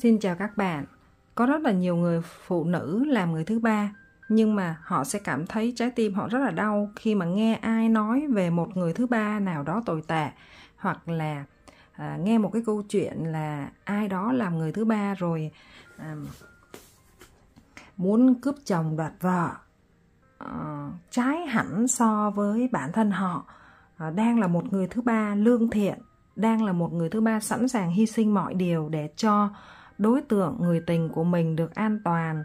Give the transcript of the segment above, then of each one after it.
Xin chào các bạn. Có rất là nhiều người phụ nữ làm người thứ ba, nhưng mà họ sẽ cảm thấy trái tim họ rất là đau khi mà nghe ai nói về một người thứ ba nào đó tồi tệ, hoặc là nghe một cái câu chuyện là ai đó làm người thứ ba rồi muốn cướp chồng đoạt vợ, trái hẳn so với bản thân họ. Đang là một người thứ ba lương thiện, đang là một người thứ ba sẵn sàng hy sinh mọi điều để cho đối tượng người tình của mình được an toàn,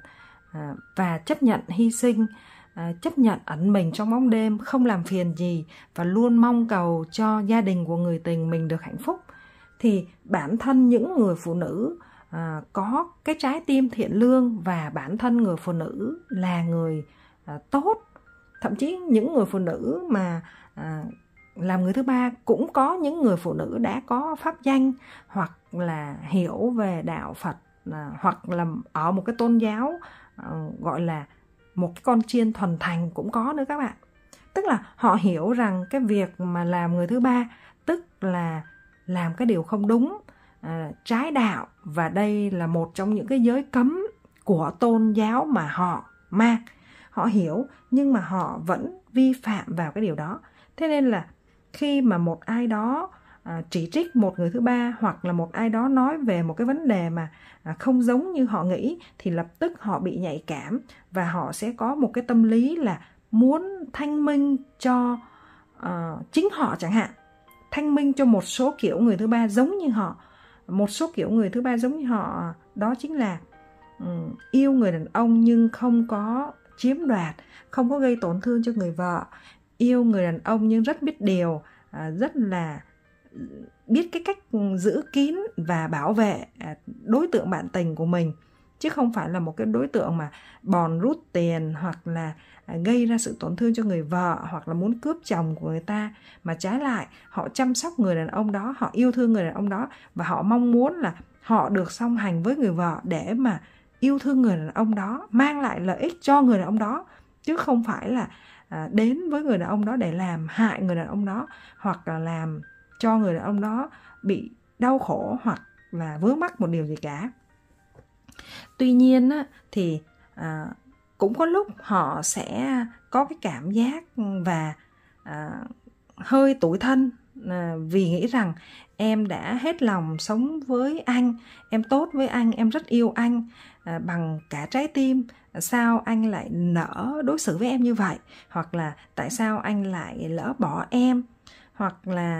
và chấp nhận hy sinh, chấp nhận ẩn mình trong bóng đêm, không làm phiền gì và luôn mong cầu cho gia đình của người tình mình được hạnh phúc. Thì bản thân những người phụ nữ có cái trái tim thiện lương, và bản thân người phụ nữ là người tốt. Thậm chí những người phụ nữ mà làm người thứ ba, cũng có những người phụ nữ đã có pháp danh, hoặc là hiểu về đạo Phật, hoặc là ở một cái tôn giáo gọi là một cái con chiên thuần thành cũng có nữa các bạn. Tức là họ hiểu rằng cái việc mà làm người thứ ba tức là làm cái điều không đúng, trái đạo, và đây là một trong những cái giới cấm của tôn giáo mà họ mang. Họ hiểu nhưng mà họ vẫn vi phạm vào cái điều đó. Thế nên là khi mà một ai đó chỉ trích một người thứ ba, hoặc là một ai đó nói về một cái vấn đề mà không giống như họ nghĩ, thì lập tức họ bị nhạy cảm, và họ sẽ có một cái tâm lý là muốn thanh minh cho chính họ chẳng hạn, thanh minh cho một số kiểu người thứ ba giống như họ. Một số kiểu người thứ ba giống như họ đó chính là yêu người đàn ông nhưng không có chiếm đoạt, không có gây tổn thương cho người vợ, yêu người đàn ông nhưng rất biết điều, rất là biết cái cách giữ kín và bảo vệ đối tượng bạn tình của mình, chứ không phải là một cái đối tượng mà bòn rút tiền, hoặc là gây ra sự tổn thương cho người vợ, hoặc là muốn cướp chồng của người ta. Mà trái lại, họ chăm sóc người đàn ông đó, họ yêu thương người đàn ông đó, và họ mong muốn là họ được song hành với người vợ để mà yêu thương người đàn ông đó, mang lại lợi ích cho người đàn ông đó, chứ không phải là đến với người đàn ông đó để làm hại người đàn ông đó, hoặc là làm cho người đàn ông đó bị đau khổ, hoặc là vướng mắc một điều gì cả. Tuy nhiên thì cũng có lúc họ sẽ có cái cảm giác và hơi tủi thân, vì nghĩ rằng em đã hết lòng sống với anh, em tốt với anh, em rất yêu anh bằng cả trái tim, sao anh lại nỡ đối xử với em như vậy, hoặc là tại sao anh lại lỡ bỏ em. Hoặc là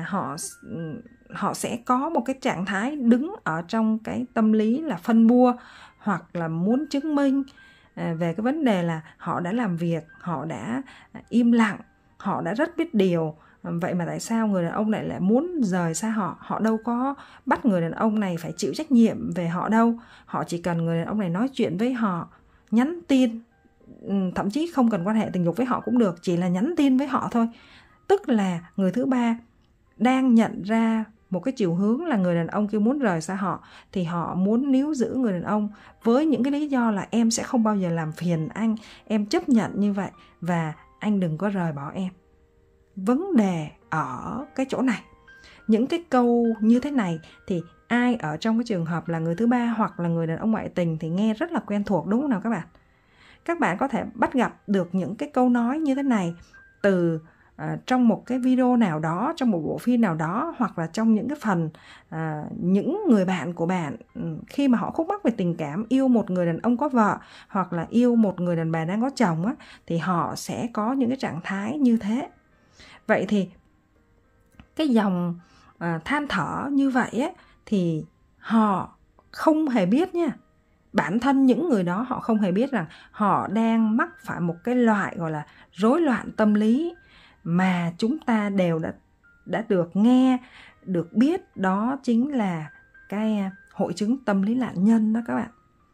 họ sẽ có một cái trạng thái đứng ở trong cái tâm lý là phân bua, hoặc là muốn chứng minh về cái vấn đề là họ đã làm việc, họ đã im lặng, họ đã rất biết điều. Vậy mà tại sao người đàn ông lại muốn rời xa họ? Họ đâu có bắt người đàn ông này phải chịu trách nhiệm về họ đâu. Họ chỉ cần người đàn ông này nói chuyện với họ, nhắn tin, thậm chí không cần quan hệ tình dục với họ cũng được, chỉ là nhắn tin với họ thôi. Tức là người thứ ba đang nhận ra một cái chiều hướng là người đàn ông kia muốn rời xa họ, thì họ muốn níu giữ người đàn ông với những cái lý do là em sẽ không bao giờ làm phiền anh, em chấp nhận như vậy, và anh đừng có rời bỏ em. Vấn đề ở cái chỗ này. Những cái câu như thế này thì ai ở trong cái trường hợp là người thứ ba hoặc là người đàn ông ngoại tình thì nghe rất là quen thuộc, đúng không nào các bạn? Các bạn có thể bắt gặp được những cái câu nói như thế này từ trong một cái video nào đó, trong một bộ phim nào đó, hoặc là trong những cái phần những người bạn của bạn khi mà họ khúc mắc về tình cảm, yêu một người đàn ông có vợ, hoặc là yêu một người đàn bà đang có chồng thì họ sẽ có những cái trạng thái như thế. Vậy thì cái dòng than thở như vậy thì họ không hề biết nha. Bản thân những người đó họ không hề biết rằng họ đang mắc phải một cái loại gọi là rối loạn tâm lý, mà chúng ta đều đã được nghe, được biết, đó chính là cái hội chứng tâm lý nạn nhân đó các bạn.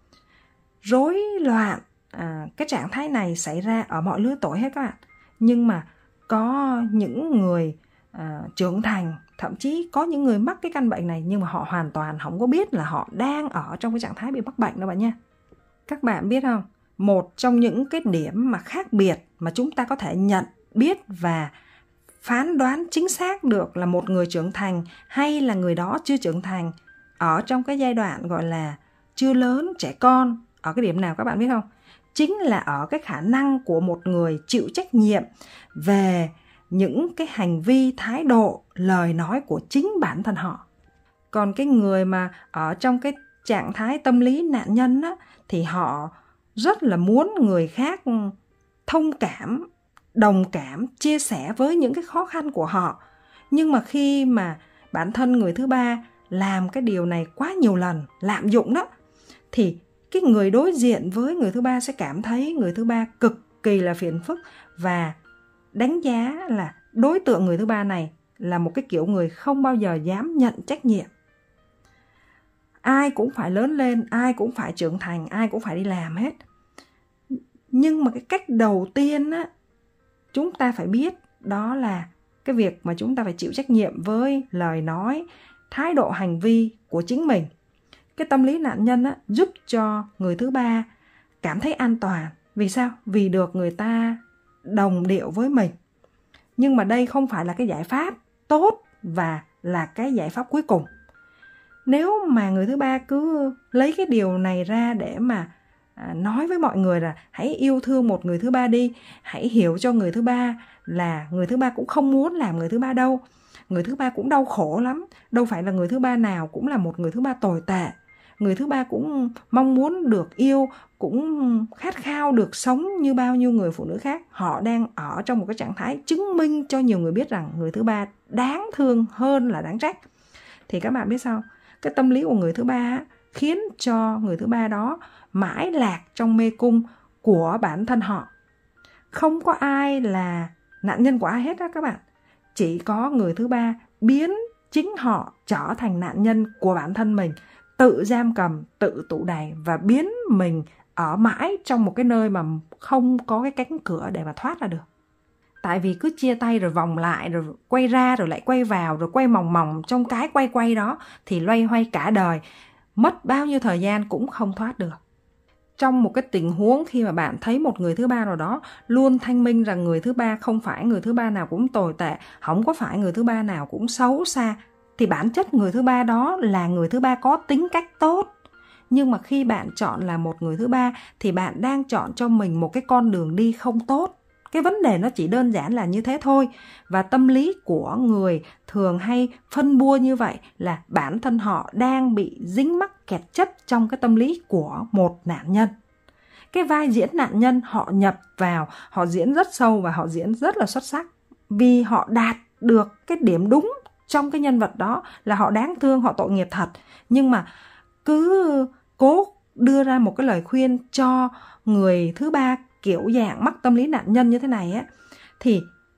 Rối loạn, cái trạng thái này xảy ra ở mọi lứa tuổi hết các bạn. Nhưng mà có những người trưởng thành, thậm chí có những người mắc cái căn bệnh này, nhưng mà họ hoàn toàn không có biết là họ đang ở trong cái trạng thái bị mắc bệnh đâu bạn nha. Các bạn biết không, một trong những cái điểm mà khác biệt mà chúng ta có thể nhận biết và phán đoán chính xác được là một người trưởng thành hay là người đó chưa trưởng thành ở trong cái giai đoạn gọi là chưa lớn, trẻ con. Ở cái điểm nào các bạn biết không? Chính là ở cái khả năng của một người chịu trách nhiệm về những cái hành vi, thái độ, lời nói của chính bản thân họ. Còn cái người mà ở trong cái trạng thái tâm lý nạn nhân á, thì họ rất là muốn người khác thông cảm, đồng cảm, chia sẻ với những cái khó khăn của họ. Nhưng mà khi mà bản thân người thứ ba làm cái điều này quá nhiều lần, lạm dụng đó, thì cái người đối diện với người thứ ba sẽ cảm thấy người thứ ba cực kỳ là phiền phức và đánh giá là đối tượng người thứ ba này là một cái kiểu người không bao giờ dám nhận trách nhiệm. Ai cũng phải lớn lên, ai cũng phải trưởng thành, ai cũng phải đi làm hết. Nhưng mà cái cách đầu tiên á, chúng ta phải biết đó là cái việc mà chúng ta phải chịu trách nhiệm với lời nói, thái độ hành vi của chính mình. Cái tâm lý nạn nhân á, giúp cho người thứ ba cảm thấy an toàn. Vì sao? Vì được người ta đồng điệu với mình. Nhưng mà đây không phải là cái giải pháp tốt và là cái giải pháp cuối cùng. Nếu mà người thứ ba cứ lấy cái điều này ra để mà nói với mọi người là hãy yêu thương một người thứ ba đi, hãy hiểu cho người thứ ba là người thứ ba cũng không muốn làm người thứ ba đâu. Người thứ ba cũng đau khổ lắm. Đâu phải là người thứ ba nào cũng là một người thứ ba tồi tệ. Người thứ ba cũng mong muốn được yêu, cũng khát khao được sống như bao nhiêu người phụ nữ khác. Họ đang ở trong một cái trạng thái chứng minh cho nhiều người biết rằng người thứ ba đáng thương hơn là đáng trách. Thì các bạn biết sao? Cái tâm lý của người thứ ba khiến cho người thứ ba đó mãi lạc trong mê cung của bản thân họ. Không có ai là nạn nhân của ai hết đó các bạn. Chỉ có người thứ ba biến chính họ trở thành nạn nhân của bản thân mình, tự giam cầm, tự tụ đày và biến mình ở mãi trong một cái nơi mà không có cái cánh cửa để mà thoát ra được. Tại vì cứ chia tay rồi vòng lại, rồi quay ra rồi lại quay vào, rồi quay mòng mòng trong cái quay đó thì loay hoay cả đời, mất bao nhiêu thời gian cũng không thoát được. Trong một cái tình huống khi mà bạn thấy một người thứ ba nào đó luôn thanh minh rằng người thứ ba không phải người thứ ba nào cũng tồi tệ, không có phải người thứ ba nào cũng xấu xa, thì bản chất người thứ ba đó là người thứ ba có tính cách tốt. Nhưng mà khi bạn chọn là một người thứ ba thì bạn đang chọn cho mình một cái con đường đi không tốt. Cái vấn đề nó chỉ đơn giản là như thế thôi. Và tâm lý của người thường hay phân bua như vậy là bản thân họ đang bị dính mắc kẹt chấp trong cái tâm lý của một nạn nhân. Cái vai diễn nạn nhân họ nhập vào, họ diễn rất sâu và họ diễn rất là xuất sắc. Vì họ đạt được cái điểm đúng trong cái nhân vật đó là họ đáng thương, họ tội nghiệp thật. Nhưng mà cứ cố đưa ra một cái lời khuyên cho người thứ ba kiểu dạng mắc tâm lý nạn nhân như thế này á, thì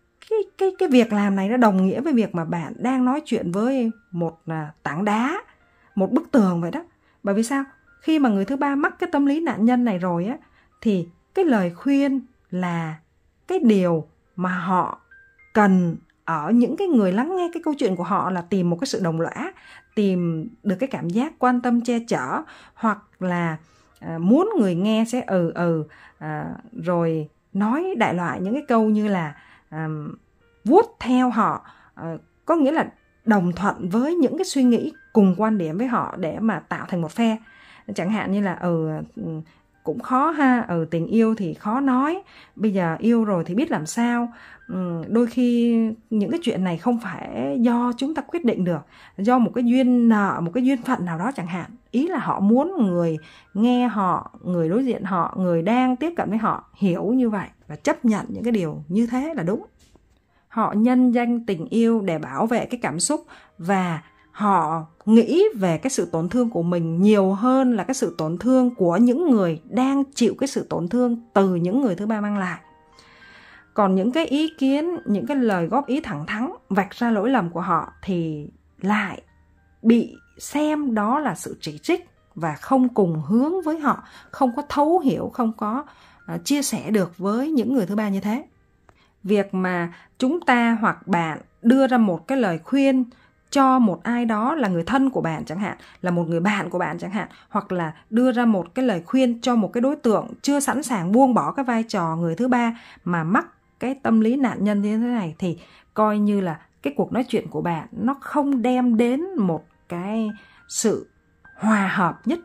cái việc làm này nó đồng nghĩa với việc mà bạn đang nói chuyện với một tảng đá, một bức tường vậy đó. Bởi vì sao? Khi mà người thứ ba mắc cái tâm lý nạn nhân này rồi á, thì cái lời khuyên là cái điều mà họ cần ở những cái người lắng nghe cái câu chuyện của họ là tìm một cái sự đồng lõa, tìm được cái cảm giác quan tâm che chở, hoặc là muốn người nghe sẽ rồi nói đại loại những cái câu như là vuốt theo họ, có nghĩa là đồng thuận với những cái suy nghĩ cùng quan điểm với họ để mà tạo thành một phe. Chẳng hạn như là cũng khó ha, tình yêu thì khó nói, bây giờ yêu rồi thì biết làm sao. Đôi khi những cái chuyện này không phải do chúng ta quyết định được, do một cái duyên nợ, một cái duyên phận nào đó chẳng hạn. Ý là họ muốn người nghe họ, người đối diện họ, người đang tiếp cận với họ hiểu như vậy và chấp nhận những cái điều như thế là đúng. Họ nhân danh tình yêu để bảo vệ cái cảm xúc và họ nghĩ về cái sự tổn thương của mình nhiều hơn là cái sự tổn thương của những người đang chịu cái sự tổn thương từ những người thứ ba mang lại. Còn những cái ý kiến, những cái lời góp ý thẳng thắn vạch ra lỗi lầm của họ thì lại bị xem đó là sự chỉ trích và không cùng hướng với họ, không có thấu hiểu, không có chia sẻ được với những người thứ ba như thế. Việc mà chúng ta hoặc bạn đưa ra một cái lời khuyên cho một ai đó là người thân của bạn chẳng hạn, là một người bạn của bạn chẳng hạn, hoặc là đưa ra một cái lời khuyên cho một cái đối tượng chưa sẵn sàng buông bỏ cái vai trò người thứ ba mà mắc cái tâm lý nạn nhân như thế này, thì coi như là cái cuộc nói chuyện của bạn nó không đem đến một cái sự hòa hợp nhất định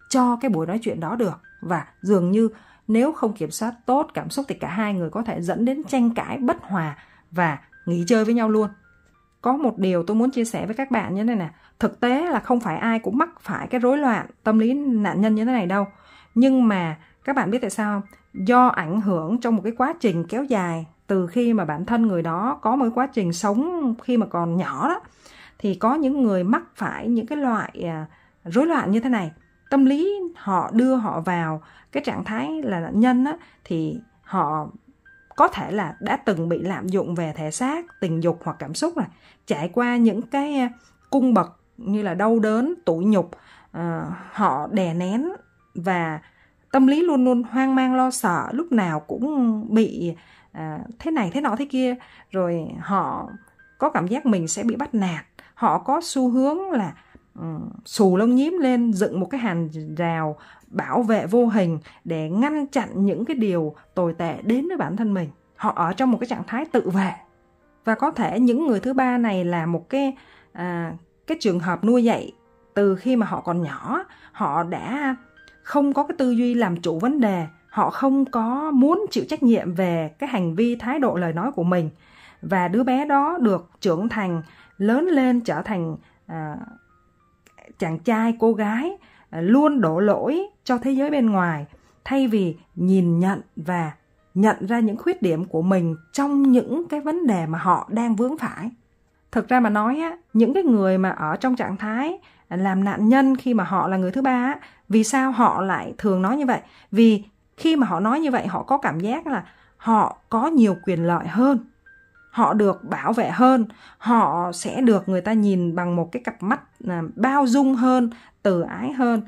cho cái buổi nói chuyện đó được. Và dường như nếu không kiểm soát tốt cảm xúc thì cả hai người có thể dẫn đến tranh cãi, bất hòa và nghỉ chơi với nhau luôn. Có một điều tôi muốn chia sẻ với các bạn như thế này nè. Thực tế là không phải ai cũng mắc phải cái rối loạn tâm lý nạn nhân như thế này đâu. Nhưng mà các bạn biết tại sao không? Do ảnh hưởng trong một cái quá trình kéo dài, từ khi mà bản thân người đó có một cái quá trình sống khi mà còn nhỏ đó, thì có những người mắc phải những cái loại rối loạn như thế này. Tâm lý họ đưa họ vào cái trạng thái là nạn nhân á, thì họ có thể là đã từng bị lạm dụng về thể xác, tình dục hoặc cảm xúc này, trải qua những cái cung bậc như là đau đớn, tủi nhục, họ đè nén và tâm lý luôn luôn hoang mang lo sợ, lúc nào cũng bị thế này thế nọ thế kia, rồi họ có cảm giác mình sẽ bị bắt nạt, họ có xu hướng là xù lông nhím lên, dựng một cái hàng rào bảo vệ vô hình để ngăn chặn những cái điều tồi tệ đến với bản thân mình. Họ ở trong một cái trạng thái tự vệ. Và có thể những người thứ ba này là một cái trường hợp nuôi dạy từ khi mà họ còn nhỏ. Họ đã không có cái tư duy làm chủ vấn đề, họ không có muốn chịu trách nhiệm về cái hành vi, thái độ, lời nói của mình. Và đứa bé đó được trưởng thành, lớn lên trở thành chàng trai, cô gái luôn đổ lỗi cho thế giới bên ngoài, thay vì nhìn nhận và nhận ra những khuyết điểm của mình trong những cái vấn đề mà họ đang vướng phải. Thực ra mà nói á, những cái người mà ở trong trạng thái làm nạn nhân khi mà họ là người thứ ba á, vì sao họ lại thường nói như vậy? Vì khi mà họ nói như vậy, họ có cảm giác là họ có nhiều quyền lợi hơn, họ được bảo vệ hơn, họ sẽ được người ta nhìn bằng một cái cặp mắt bao dung hơn, từ ái hơn.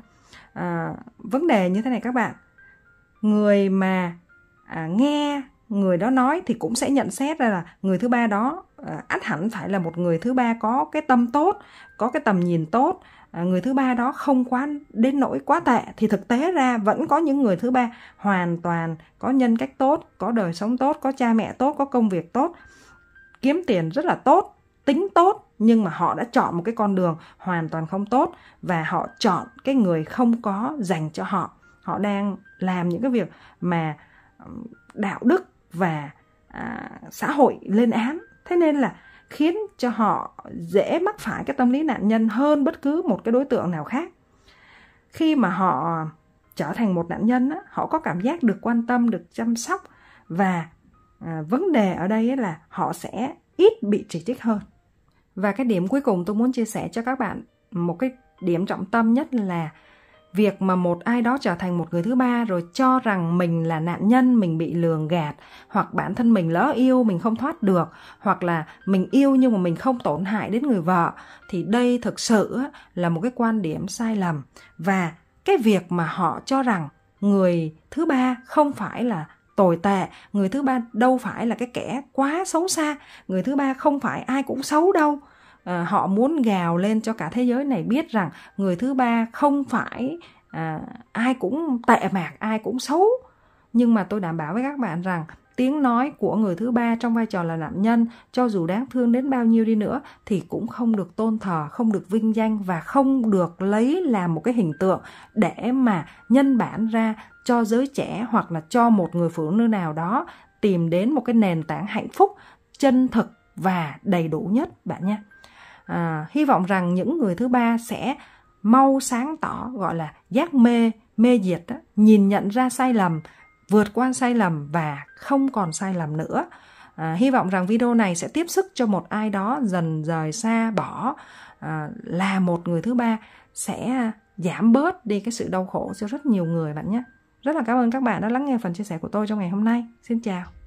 Vấn đề như thế này các bạn, người mà nghe người đó nói thì cũng sẽ nhận xét ra là người thứ ba đó ắt hẳn phải là một người thứ ba có cái tâm tốt, có cái tầm nhìn tốt, người thứ ba đó không quá đến nỗi quá tệ. Thì thực tế ra vẫn có những người thứ ba hoàn toàn có nhân cách tốt, có đời sống tốt, có cha mẹ tốt, có công việc tốt, kiếm tiền rất là tốt, tính tốt, nhưng mà họ đã chọn một cái con đường hoàn toàn không tốt, và họ chọn cái người không có dành cho họ. Họ đang làm những cái việc mà đạo đức và xã hội lên án. Thế nên là khiến cho họ dễ mắc phải cái tâm lý nạn nhân hơn bất cứ một cái đối tượng nào khác. Khi mà họ trở thành một nạn nhân, họ có cảm giác được quan tâm, được chăm sóc, và vấn đề ở đây là họ sẽ ít bị chỉ trích hơn. Và cái điểm cuối cùng tôi muốn chia sẻ cho các bạn, một cái điểm trọng tâm nhất là việc mà một ai đó trở thành một người thứ ba rồi cho rằng mình là nạn nhân, mình bị lường gạt, hoặc bản thân mình lỡ yêu, mình không thoát được, hoặc là mình yêu nhưng mà mình không tổn hại đến người vợ, thì đây thực sự là một cái quan điểm sai lầm. Và cái việc mà họ cho rằng người thứ ba không phải là tồi tệ, người thứ ba đâu phải là cái kẻ quá xấu xa, người thứ ba không phải ai cũng xấu đâu. Họ muốn gào lên cho cả thế giới này biết rằng người thứ ba không phải ai cũng tệ bạc, ai cũng xấu. Nhưng mà tôi đảm bảo với các bạn rằng tiếng nói của người thứ ba trong vai trò là nạn nhân, cho dù đáng thương đến bao nhiêu đi nữa, thì cũng không được tôn thờ, không được vinh danh, và không được lấy làm một cái hình tượng để mà nhân bản ra cho giới trẻ, hoặc là cho một người phụ nữ nào đó tìm đến một cái nền tảng hạnh phúc chân thực và đầy đủ nhất bạn nha. Hy vọng rằng những người thứ ba sẽ mau sáng tỏ, gọi là giác mê, mê diệt đó, nhìn nhận ra sai lầm, vượt qua sai lầm và không còn sai lầm nữa. Hy vọng rằng video này sẽ tiếp sức cho một ai đó dần rời xa bỏ là một người thứ ba, sẽ giảm bớt đi cái sự đau khổ cho rất nhiều người bạn nhé. Rất là cảm ơn các bạn đã lắng nghe phần chia sẻ của tôi trong ngày hôm nay. Xin chào.